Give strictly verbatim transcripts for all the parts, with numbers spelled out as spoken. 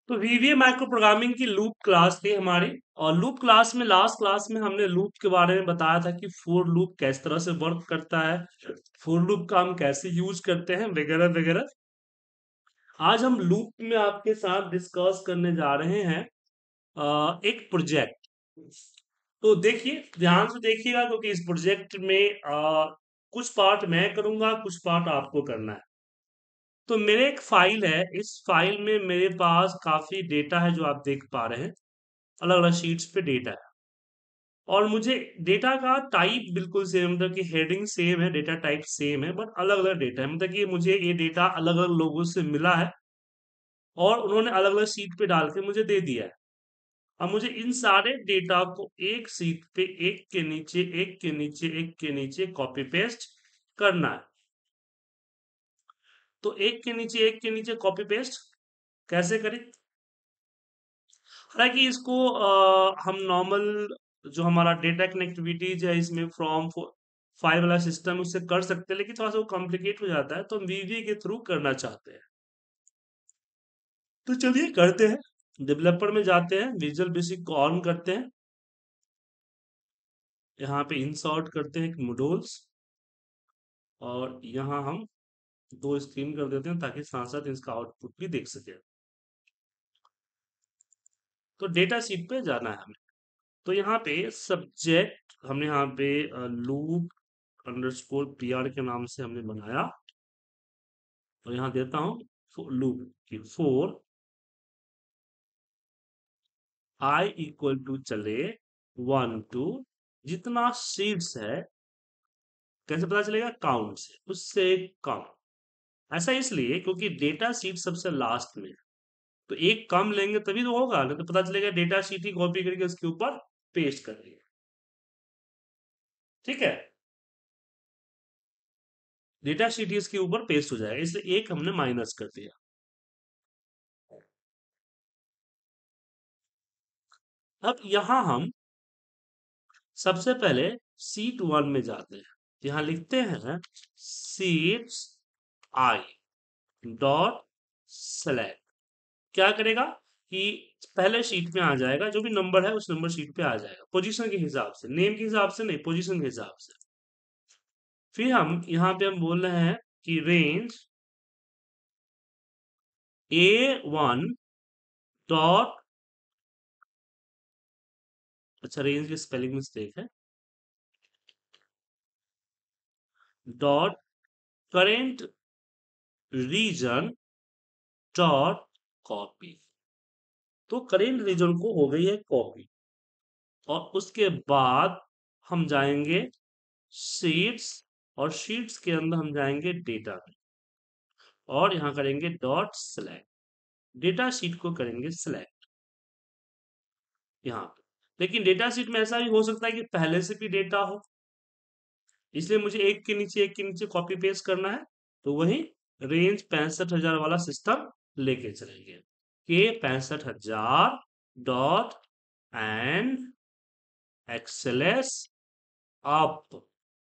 तो VBA micro programming की loop class थी हमारी। और लूप क्लास में लास्ट क्लास में हमने लूप के बारे में बताया था कि फोर लूप किस तरह से वर्क करता है, फोर लूप का हम कैसे यूज करते हैं, वगैरह वगैरह। आज हम लूप में आपके साथ डिस्कस करने जा रहे हैं अ, एक प्रोजेक्ट। तो देखिए, ध्यान से देखिएगा, क्योंकि इस प्रोजेक्ट में अ, कुछ पार्ट मैं करूंगा, कुछ पार्ट आपको करना है। तो मेरे एक फाइल है, इस फाइल में मेरे पास काफी डेटा है जो आप देख पा रहे हैं। अलग अलग शीट्स पे डेटा है। और मुझे डेटा का टाइप बिल्कुल सेम, मतलब कि हेडिंग सेम है, डेटा टाइप सेम है, बट अलग अलग डेटा है। मतलब कि मुझे ये डेटा अलग अलग लोगों से मिला है और उन्होंने अलग अलग शीट पे डाल के मुझे दे दिया है। अब मुझे इन सारे डेटा को एक शीट पे एक के नीचे एक के नीचे एक के नीचे कॉपी पेस्ट करना है। तो एक के नीचे एक के नीचे कॉपी पेस्ट कैसे करें? हालांकि इसको अ, हम नॉर्मल जो हमारा डेटा कनेक्टिविटीज है इसमें फ्रॉम फाइल वाला सिस्टम, उससे कर सकते हैं, लेकिन थोड़ा सा वो कॉम्प्लिकेट हो जाता है, तो हम वीवी के थ्रू करना चाहते हैं। तो चलिए करते हैं। डेवलपर में जाते हैं, विजुअल बेसिक को ऑन करते हैं। यहाँ पे इंसर्ट करते हैं मॉड्यूल्स, और यहाँ हम दो स्क्रीन कर देते हैं ताकि साथ साथ इसका आउटपुट भी देख सके। तो डेटा शीट पे जाना है हमें। तो यहाँ पे सब्जेक्ट हमने यहाँ पे लूप अंडरस्कोर पीआर के नाम से हमने बनाया। और यहाँ देता हूँ लूप की फोर आई इक्वल टू चले वन टू, जितना सीड्स है कैसे पता चलेगा? काउंट से, उससे कम। ऐसा इसलिए क्योंकि डेटा शीट सबसे लास्ट में है। तो एक कम लेंगे तभी तो होगा, नहीं तो पता चलेगा डेटा शीट ही कॉपी करके उसके ऊपर पेस्ट कर दिया। ठीक है, डेटा शीट इसके ऊपर पेस्ट हो जाएगा, इसलिए एक हमने माइनस कर दिया। अब यहां हम सबसे पहले सीट वन में जाते हैं। यहां लिखते हैं सीट्स आई डॉट सेलेक्ट। क्या करेगा कि पहले शीट में आ जाएगा, जो भी नंबर है उस नंबर शीट पे आ जाएगा, पोजीशन के हिसाब से, नेम के हिसाब से नहीं, पोजीशन के हिसाब से। फिर हम यहाँ पे हम बोल रहे हैं कि रेंज ए वन डॉट, अच्छा रेंज की स्पेलिंग मिस्टेक है, dot current region dot copy. तो करेंट रीजन को हो गई है कॉपी। और उसके बाद हम जाएंगे शीट्स, और शीट्स के अंदर हम जाएंगे डेटा में, और यहाँ करेंगे डॉट सेलेक्ट। डेटा शीट को करेंगे सेलेक्ट यहाँ पे। लेकिन डेटा शीट में ऐसा भी हो सकता है कि पहले से भी डेटा हो, इसलिए मुझे एक के नीचे एक के नीचे कॉपी पेस्ट करना है। तो वही रेंज पैंसठ हजार वाला सिस्टम लेके चलेंगे, के पैंसठ हजार dot end XLS up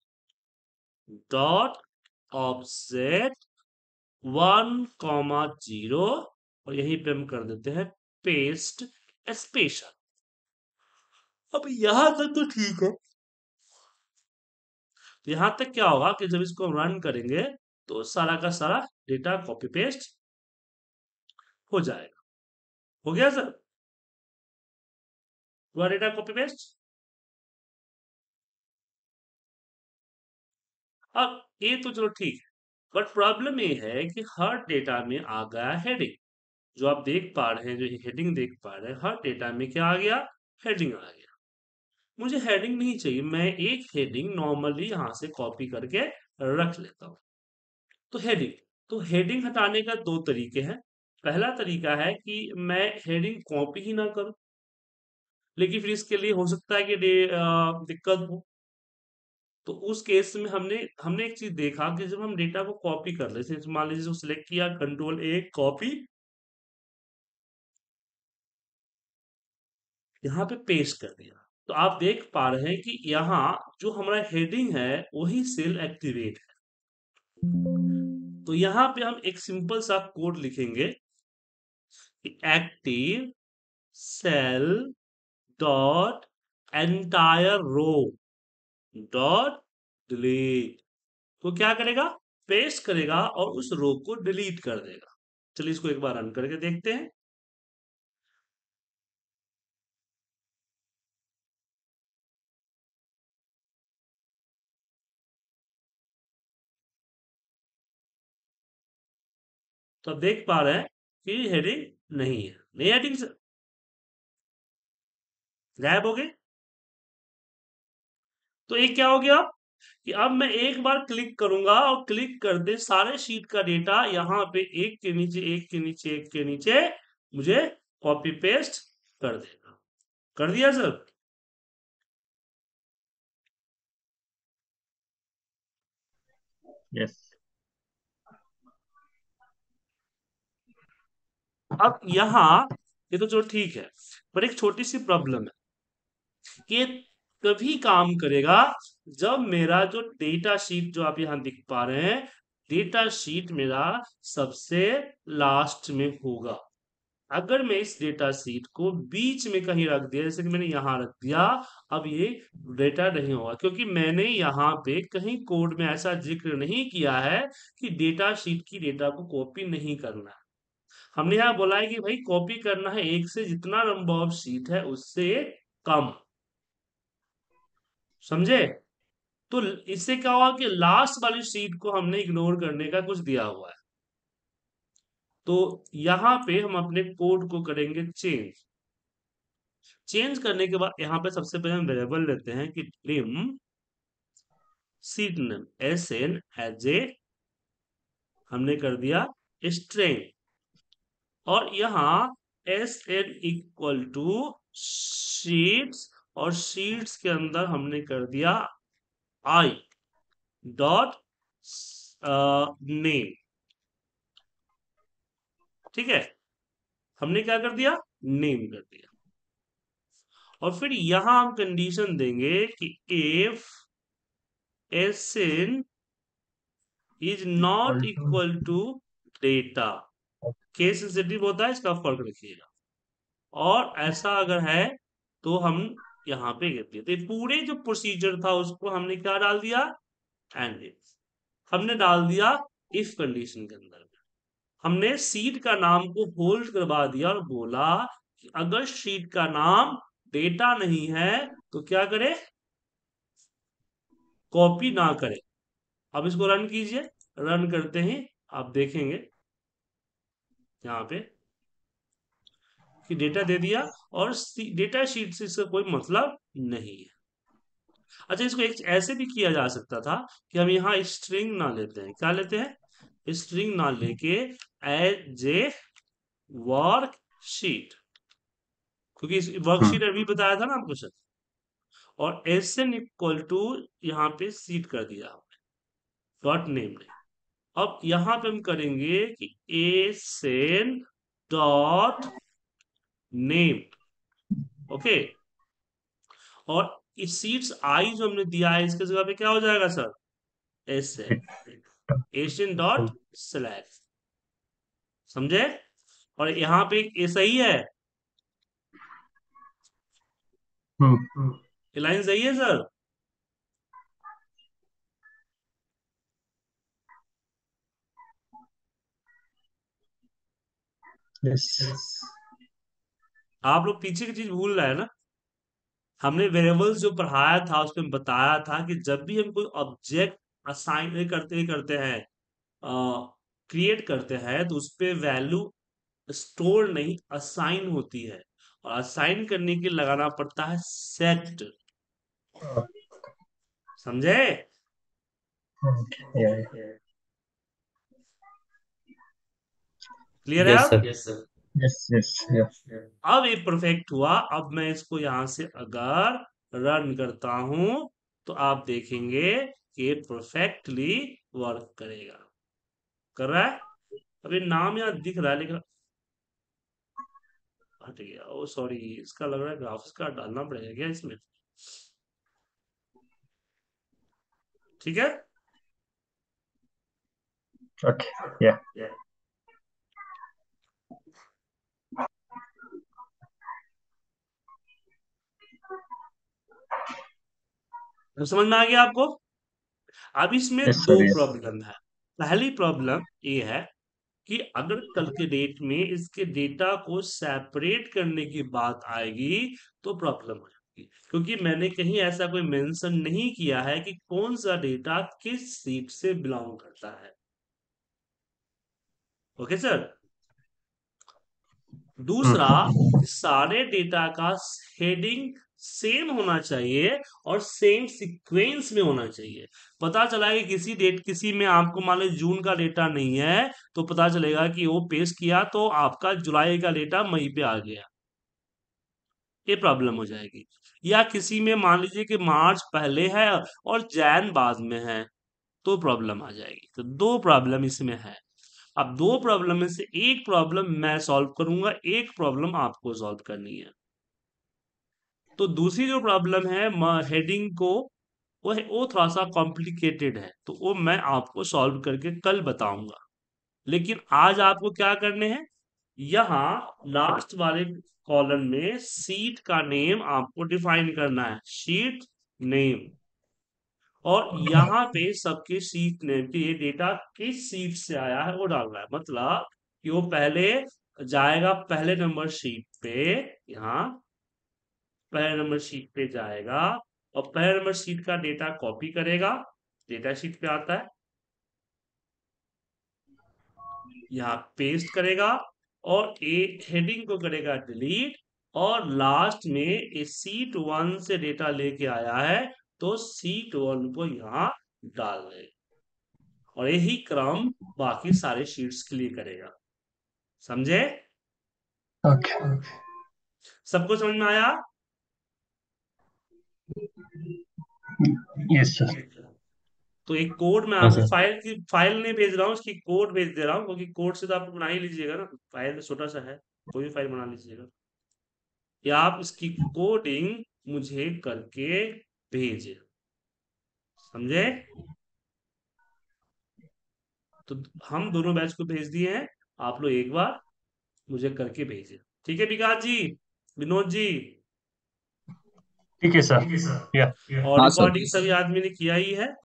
dot offset one comma zero, और यहीं पे हम कर देते हैं पेस्ट स्पेशल। अब यहां तक तो ठीक है। तो यहां तक क्या होगा कि जब इसको रन करेंगे तो सारा का सारा डेटा कॉपी पेस्ट हो जाएगा। हो गया सर, हुआ डेटा कॉपी पेस्ट। अब ये तो चलो ठीक है, बट प्रॉब्लम ये है कि हर डेटा में आ गया हेडिंग। जो आप देख पा रहे हैं, जो हेडिंग देख पा रहे हैं, हर डेटा में क्या आ गया? हेडिंग आ गया। मुझे हेडिंग नहीं चाहिए, मैं एक हेडिंग नॉर्मली यहां से कॉपी करके रख लेता हूं। तो हेडिंग, तो हेडिंग हटाने का दो तरीके हैं। पहला तरीका है कि मैं हेडिंग कॉपी ही ना करूं, लेकिन फिर इसके लिए हो सकता है कि डे- अ, दिक्कत हो। तो उस केस में हमने हमने एक चीज देखा कि जब हम डेटा को कॉपी कर रहे थे, मान लीजिए सिलेक्ट किया, कंट्रोल ए कॉपी, यहाँ पे पेस्ट कर दिया। तो आप देख पा रहे हैं कि यहाँ जो हमारा हेडिंग है वही सेल एक्टिवेट है। तो यहाँ पे हम एक सिंपल सा कोड लिखेंगे active cell dot entire row dot delete. तो क्या करेगा, पेस्ट करेगा और उस रो को डिलीट कर देगा। चलिए इसको एक बार रन करके देखते हैं। तो अब देख पा रहे हैं कि हेडिंग नहीं है, नई हेडिंग गायब हो गई। तो एक क्या हो गया कि अब मैं एक बार क्लिक करूंगा और क्लिक करते सारे शीट का डेटा यहाँ पे एक के नीचे एक के नीचे एक के नीचे मुझे कॉपी पेस्ट कर देगा। कर दिया सर? यस। अब यहाँ ये तो जो ठीक है, पर एक छोटी सी प्रॉब्लम है कि ये तभी काम करेगा जब मेरा जो डेटा शीट जो आप यहाँ दिख पा रहे हैं, डेटा शीट मेरा सबसे लास्ट में होगा। अगर मैं इस डेटा शीट को बीच में कहीं रख दिया, जैसे कि मैंने यहाँ रख दिया, अब ये डेटा नहीं होगा, क्योंकि मैंने यहाँ पे कहीं कोड में ऐसा जिक्र नहीं किया है कि डेटा शीट की डेटा को कॉपी नहीं करना है। हमने यहाँ बोला है कि भाई कॉपी करना है एक से जितना नंबर ऑफ शीट है उससे कम। समझे? तो इससे क्या हुआ कि लास्ट वाली शीट को हमने इग्नोर करने का कुछ दिया हुआ है। तो यहाँ पे हम अपने कोड को करेंगे चेंज। चेंज करने के बाद यहाँ पे सबसे पहले हम वेरिएबल लेते हैं कि dim sheet name S N as a हमने कर दिया स्ट्रिंग, और यहाँ S N equal to sheets, और शीट्स के अंदर हमने कर दिया आई डॉट नेम। ठीक है, हमने क्या कर दिया, नेम कर दिया। और फिर यहां हम कंडीशन देंगे कि if S N is not equal to. Equal to data, case sensitive होता है, इसका फर्क रखिएगा। और ऐसा अगर है तो हम यहाँ पे कर दिया, तो ये पूरे जो प्रोसीजर था उसको हमने क्या डाल दिया, एंड इफ हमने डाल दिया इफ कंडीशन के अंदर। हमने शीट का नाम को होल्ड करवा दिया और बोला कि अगर शीट का नाम डेटा नहीं है तो क्या करे, कॉपी ना करे। अब इसको रन कीजिए, रन करते ही आप देखेंगे यहाँ पे कि डेटा दे दिया, और डेटा शीट से इसका कोई मतलब नहीं है। अच्छा, इसको एक ऐसे भी किया जा सकता था कि हम यहाँ स्ट्रिंग ना लेते हैं, क्या लेते हैं, स्ट्रिंग ना लेके एज ए वर्कशीट, क्योंकि वर्कशीट अभी बताया था ना आपको सर, और एस एन इक्वल टू यहाँ पे सीट कर दिया डॉट नेम ने। अब यहाँ पे हम करेंगे कि S N dot name. Okay, और इस सीट्स आई जो हमने दिया है इसके जगह पे क्या हो जाएगा sir, S N Asian dot select. समझे? और यहाँ पे ये सही है, ये लाइन सही है सर? यस। आप लोग पीछे की चीज भूल रहे हैं ना। हमने वेरिएबल्स जो पढ़ाया था उसमें बताया था कि जब भी हम कोई ऑब्जेक्ट असाइन करते करते हैं, क्रिएट करते हैं, तो उस पे वैल्यू स्टोर नहीं असाइन होती है, और असाइन करने के लिए लगाना पड़ता है सेट। समझे? क्लियर है यस अब? सर। Yes yes yes. अब ये परफेक्ट हुआ। अब मैं इसको यहां से अगर रन करता हूं तो आप देखेंगे कि ये परफेक्टली वर्क करेगा। कर रहा है? अब ये नाम यहाँ दिख रहा है लेकिन हट गया, ओ सॉरी, इसका लग रहा है ग्राफिक्स कार्ड डालना पड़ेगा क्या इसमें। ठीक है, ओके। या। तो समझ में आ गया आपको? अब इसमें यस दो सर, यस। प्रॉब्लम है। पहली प्रॉब्लम ये है कि अगर कल के डेट में इसके डेटा को सेपरेट करने की बात आएगी तो प्रॉब्लम हो जाएगी, क्योंकि मैंने कहीं ऐसा कोई मेंशन नहीं किया है कि कौन सा डेटा किस सीट से बिलोंग करता है। Okay sir. दूसरा, हम्म। सारे डेटा का हेडिंग सेम होना चाहिए और सेम सीक्वेंस में होना चाहिए। पता चला कि किसी डेट किसी में आपको मान लो जून का डेटा नहीं है, तो पता चलेगा कि वो पेश किया तो आपका जुलाई का डेटा मई पे आ गया, ये प्रॉब्लम हो जाएगी। या किसी में मान लीजिए कि मार्च पहले है और जैन बाद में है, तो प्रॉब्लम आ जाएगी। तो दो प्रॉब्लम इसमें है। अब दो प्रॉब्लम में से एक प्रॉब्लम मैं सॉल्व करूंगा, एक प्रॉब्लम आपको सॉल्व करनी है। तो दूसरी जो प्रॉब्लम है हेडिंग को, वो है वो थोड़ा सा कॉम्प्लिकेटेड है, तो वो मैं आपको सॉल्व करके कल बताऊंगा। लेकिन आज आपको क्या करने हैं, यहाँ लास्ट वाले कॉलम में सीट का नेम आपको डिफाइन करना है, सीट नेम। और यहाँ पे सबके सीट नेम की ये डेटा किस सीट से आया है वो डालना है, मतलब कि वो पहले जाएगा पहले नंबर शीट पे, यहाँ पहले नंबर शीट पे जाएगा और पहले नंबर शीट का डेटा कॉपी करेगा, डेटा शीट पे आता है, यहाँ पेस्ट करेगा और एक हेडिंग को करेगा डिलीट, और लास्ट में इस सीट वन से डेटा लेके आया है तो सीट वन को यहाँ डाल देगा, और यही क्रम बाकी सारे शीट्स के लिए करेगा। समझे? ओके। सबको समझ में आया? Yes sir. तो एक कोड मैं हाँ आपको सर। फाइल की फाइल नहीं भेज रहा हूँ, उसकी कोड भेज दे रहा हूँ, क्योंकि कोड से तो आप बना ही लीजिएगा ना, फाइल तो छोटा सा है, कोई भी फाइल बना लीजिएगा। या आप इसकी कोडिंग मुझे करके भेजें। समझे? तो हम दोनों बैच को भेज दिए हैं, आप लोग एक बार मुझे करके भेजें। ठीक है विकास जी, विनोद जी? ठीक है ठीक सर। है सर। या। और हाँ सर। रिकॉर्डिंग सभी आदमी ने किया ही है।